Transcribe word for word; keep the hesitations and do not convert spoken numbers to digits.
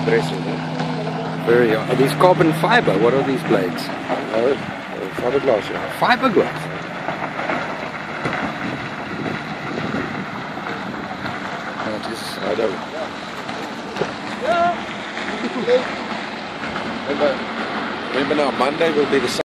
impressive. Eh? Very. Are these carbon fiber? What are these blades? Oh, fiberglass, yeah. Fiberglass. That is. I don't. Remember, remember now, Monday will be the